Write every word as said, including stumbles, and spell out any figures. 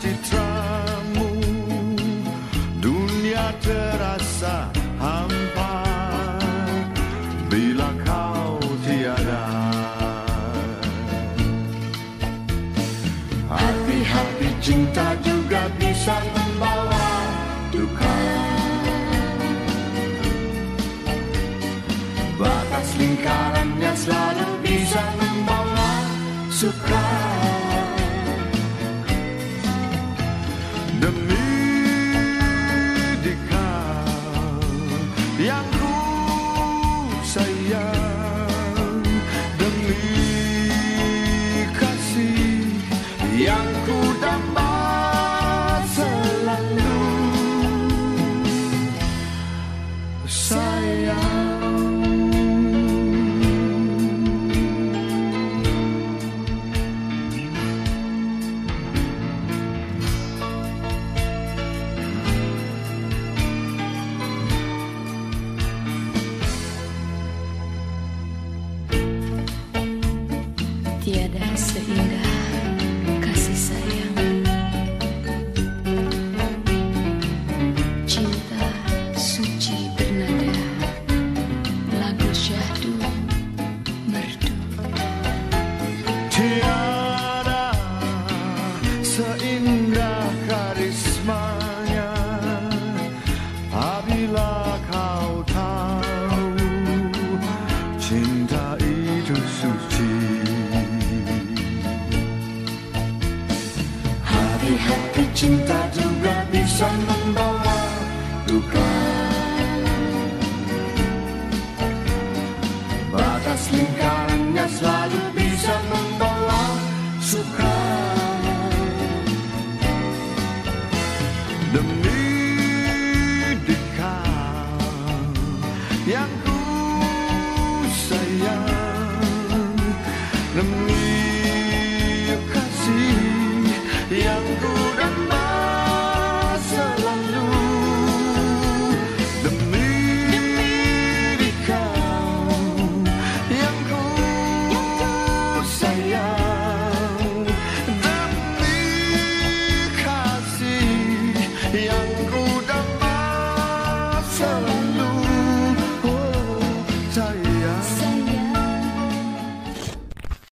citramu, dunia terasa hampa bila kau tiada. Hati-hati cinta juga bisa membawa duka. Batas lingkarannya selalu bisa membawa suka. Demi dikau yang ku sayang, demi kasih yang ku damba selalu, sayang. Tiada seindah kasih sayang, cinta suci bernada lagu syahdu merdu. Tiada seindah karismanya apabila kau tahu cinta itu suci. Hati cinta juga bisa membawa duka. Batas lingkarannya selalu bisa membawa suka. Demi dikau yang ku sayang, demi kasih yang ku damba selalu, demi dikau yang ku sayang, demi kasih yang ku damba selalu.